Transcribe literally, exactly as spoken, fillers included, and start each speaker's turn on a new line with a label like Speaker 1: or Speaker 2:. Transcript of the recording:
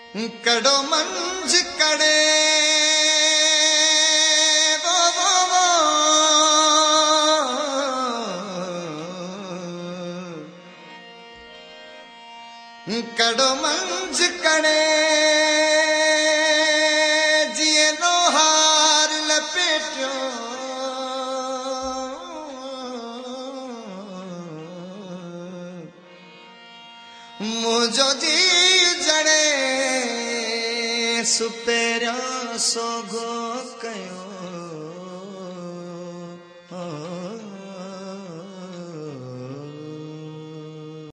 Speaker 1: कड़ो मंझ कड़े वो वो वो कड़ो मंझ कड़े जिए लोहार लपेटो मुझो जी जड़े सुपेरा सोगो कयो।